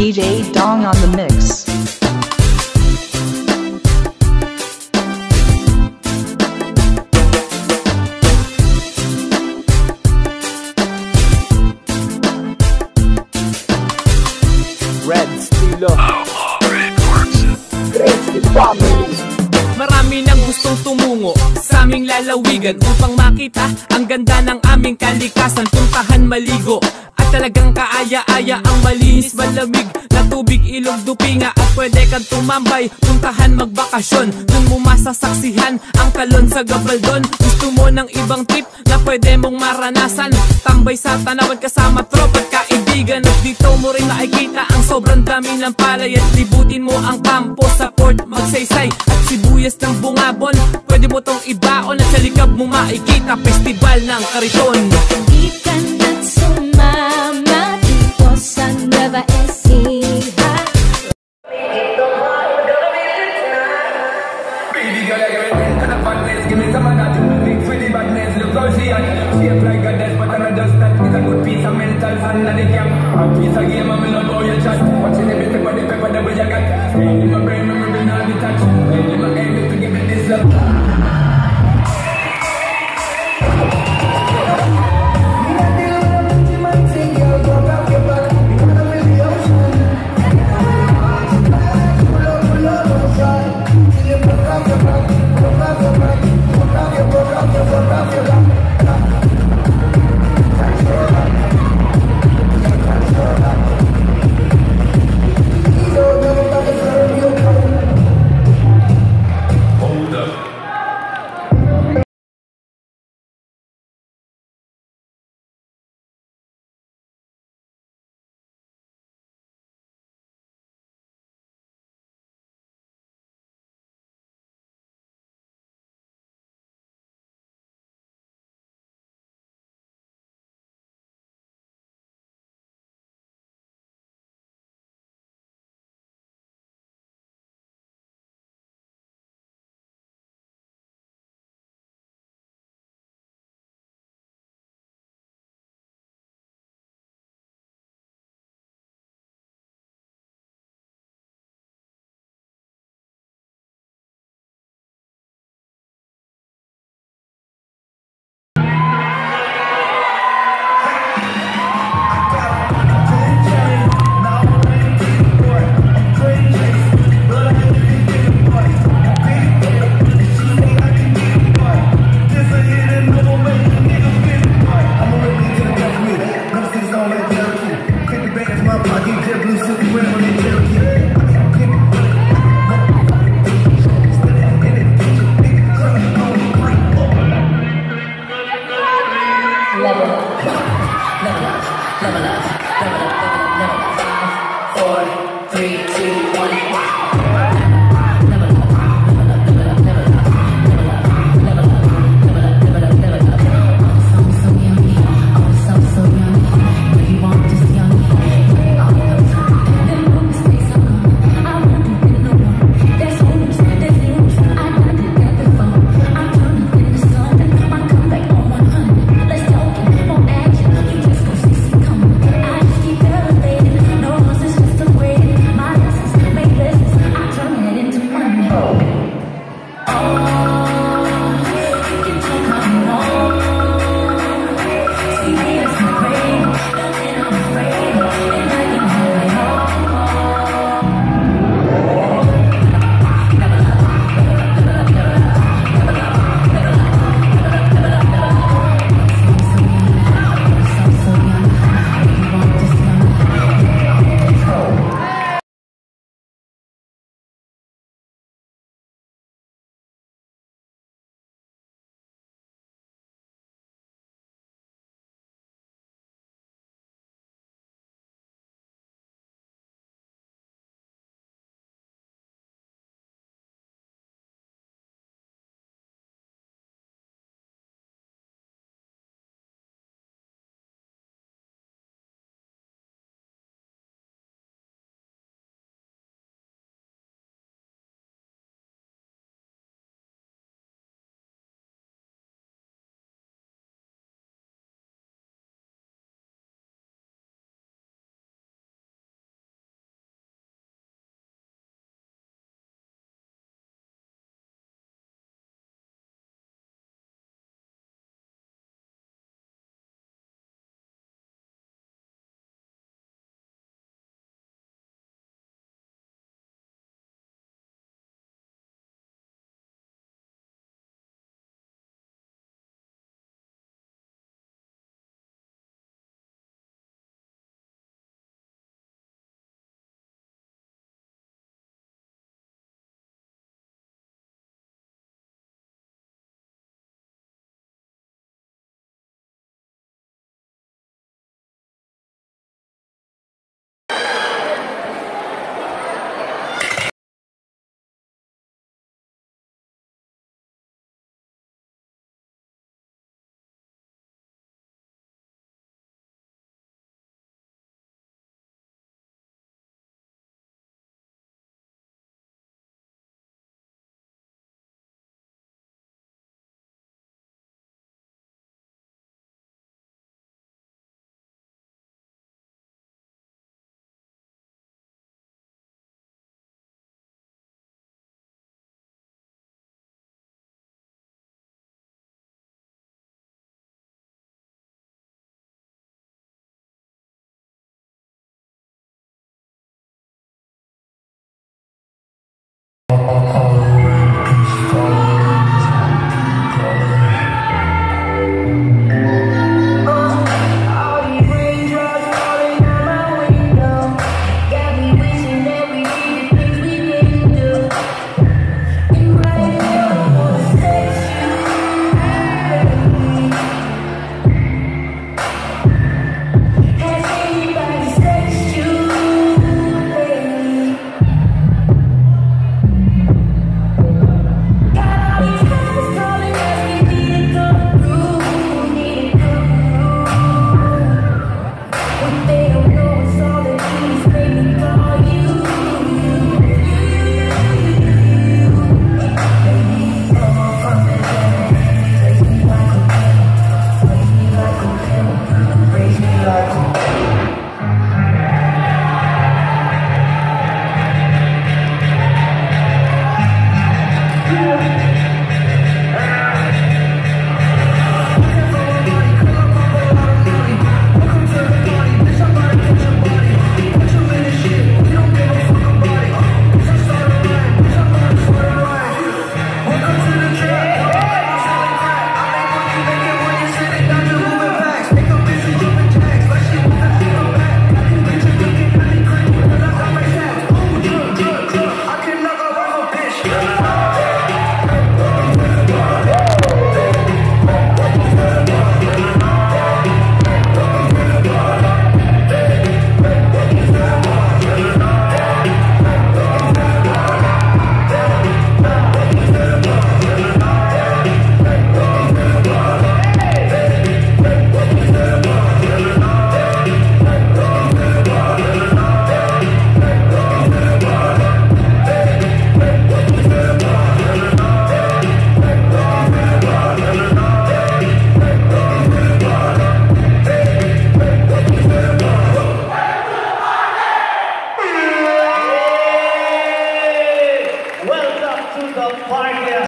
DJ Dong on the mix. Red Stilo. Marami nang gustong tumungo sa aming lalawigan upang makita ang ganda ng aming kalikasan. Puntahan maligo at talagang kaaya-aya ang malinis malamig na tubig, ilog, dupinga at pwede kang tumambay. Puntahan magbakasyon, dun mo masasaksihan ang talon sa Gabaldon. Gusto mo ng ibang tip na pwede mong maranasan? Tambay sa tanawan kasama tropa at kaibigan. At dito mo rin makikita ang sobrang dami ng palay. At libutin mo ang kampo sa Port Magsaysay at sibuyas ng Bungabon. Pwede mo tong ibaon at sa likab mo makikita festival ng Kariton. Di ka na't sumama dito sa Nueva Ecija. Baby girl, I give it to the fatness. Give me some of that big pretty badness. Look how she at. Shape like a death, but I'm just that. It's a good piece of mental fun and it can. A piece of game, I'm in love how you chat. Watching everything but the pepper that we got. In my brain, I'm moving all the touch. In my game, to give me this love. Love, love, love, love, love.